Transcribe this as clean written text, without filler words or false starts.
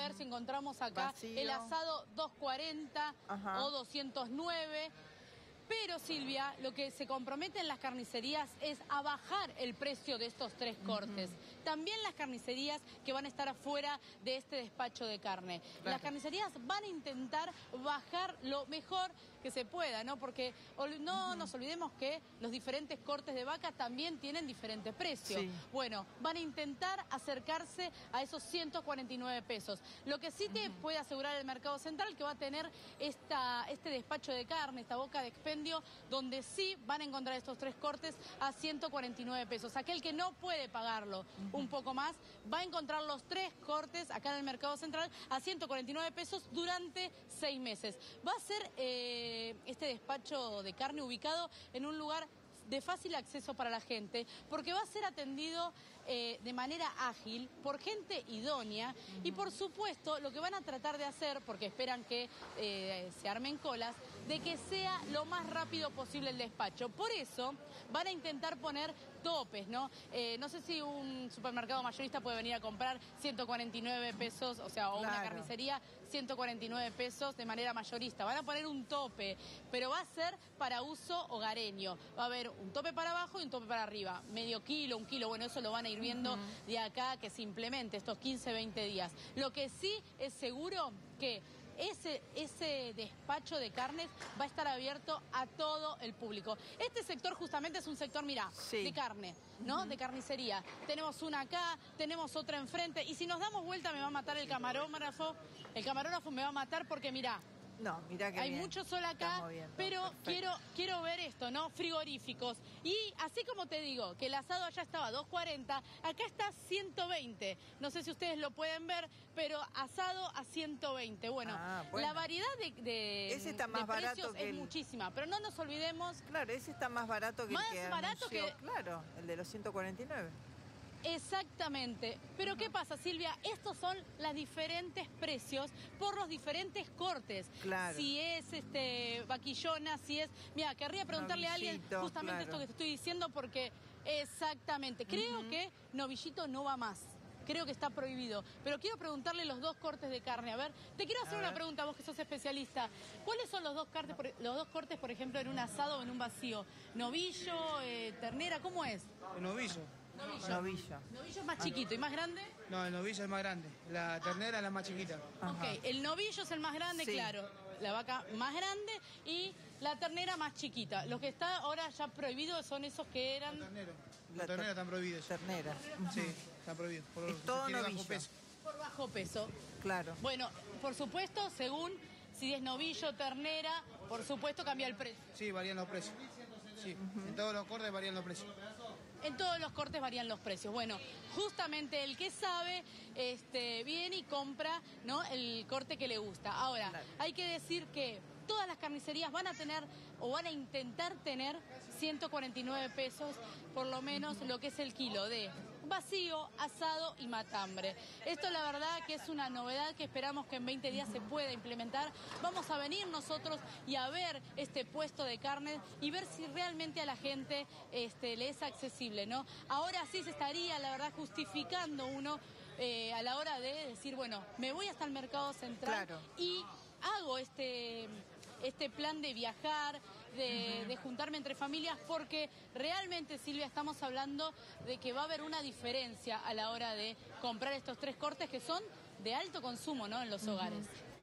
ver si encontramos acá Vacío. el asado 240 Ajá. o 209. Pero, Silvia, lo que se comprometen las carnicerías es a bajar el precio de estos 3 cortes. También las carnicerías que van a estar afuera de este despacho de carne. Claro. Las carnicerías van a intentar bajar lo mejor que se pueda, ¿no? Porque no nos olvidemos que los diferentes cortes de vaca también tienen diferentes precios. Sí. Bueno, van a intentar acercarse a esos 149 pesos. Lo que sí te puede asegurar el Mercado Central que va a tener este despacho de carne, esta boca de expendio, donde sí van a encontrar estos 3 cortes a 149 pesos. Aquel que no puede pagarlo un poco más, va a encontrar los 3 cortes acá en el Mercado Central a 149 pesos durante 6 meses. Va a ser este despacho de carne ubicado en un lugar de fácil acceso para la gente, porque va a ser atendido de manera ágil por gente idónea y por supuesto lo que van a tratar de hacer, porque esperan que se armen colas, de que sea lo más rápido posible el despacho. Por eso van a intentar poner topes, ¿no? No sé si un supermercado mayorista puede venir a comprar 149 pesos, o sea, o una carnicería 149 pesos de manera mayorista. Van a poner un tope, pero va a ser para uso hogareño. Va a haber un tope para abajo y un tope para arriba. Medio kilo, 1 kilo, bueno, eso lo van a ir viendo de acá que se implemente estos 15, 20 días. Lo que sí es seguro que ese despacho de carnes va a estar abierto a todo el público. Este sector justamente es un sector, mirá, de carne, ¿no? De carnicería. Tenemos una acá, tenemos otra enfrente, y si nos damos vuelta me va a matar el camarógrafo. El camarógrafo me va a matar porque, mirá, no, mirá que hay bien. mucho sol acá, pero quiero ver esto, ¿no? Frigoríficos. Y así como te digo, que el asado allá estaba 240, acá está 120. No sé si ustedes lo pueden ver, pero asado a 120. Bueno, la variedad ese está más de precios barato que es muchísima, pero no nos olvidemos... Claro, ese está más barato que el que anunció, claro, el de los 149. Exactamente. Pero ¿qué pasa, Silvia? Estos son los diferentes precios por los diferentes cortes. Claro. Si es vaquillona, si es... Mira, querría preguntarle Novillito, a alguien justamente esto que te estoy diciendo porque exactamente. Creo que novillito no va más. Creo que está prohibido. Pero quiero preguntarle los 2 cortes de carne. A ver, te quiero hacer una pregunta, vos que sos especialista. ¿Cuáles son los dos cortes, por ejemplo, en un asado o en un vacío? ¿Novillo, ternera? ¿Cómo es? El novillo. Novillo. ¿Novillo es más chiquito y más grande? No, el novillo es más grande. La ternera es la más chiquita. Ok, el novillo es el más grande, claro. La vaca más grande y la ternera más chiquita. Los que está ahora ya prohibidos son esos que eran... La ternera están prohibidos. Ternera. Sí, están prohibidos. Es todo novillo. Bajo peso. Por bajo peso. Claro. Bueno, por supuesto, según si es novillo, ternera, por supuesto cambia el precio. Sí, varían los precios. Sí, en todos los cortes varían los precios. En todos los cortes varían los precios. Bueno, justamente el que sabe viene y compra, ¿no?, el corte que le gusta. Ahora, hay que decir que todas las carnicerías van a tener o van a intentar tener 149 pesos, por lo menos lo que es el kilo de vacío, asado y matambre. Esto la verdad que es una novedad que esperamos que en 20 días se pueda implementar. Vamos a venir nosotros y a ver este puesto de carne y ver si realmente a la gente le es accesible, ¿no? Ahora sí se estaría, la verdad, justificando uno a la hora de decir, bueno, me voy hasta el Mercado Central y hago este plan de viajar, de juntarme entre familias, porque realmente, Silvia, estamos hablando de que va a haber una diferencia a la hora de comprar estos 3 cortes que son de alto consumo, ¿no?, en los hogares.